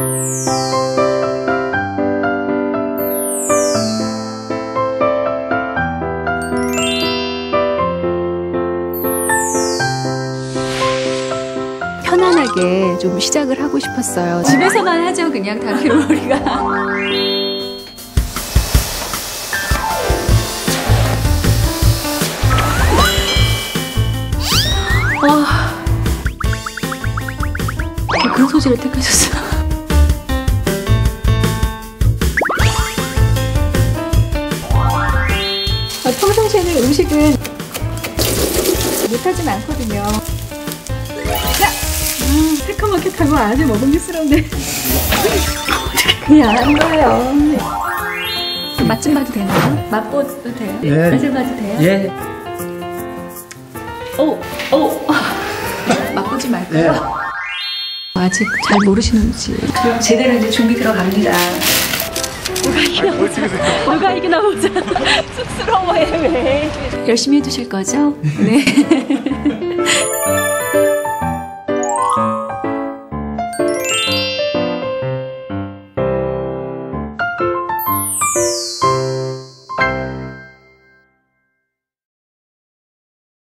편안하게 좀 시작을 하고 싶었어요. 집에서만 하죠, 그냥 다큐로리가. 그런 소재를 택하셨어요. 평상시에는 음식은 못하진 않거든요. 새까맣게 아주 먹음직스러운데 그냥 한 거예요. 맛 좀 봐도 되나요? 맛보도 돼요? 예. 맛을 봐도 돼요? 예. 맛보지 말까요? 예. 아직 잘 모르시는지. 그럼 제대로 이제 준비 들어갑니다. 누가 이기나 보자. 쑥스러워해 왜? 열심히 해주실 거죠? 네.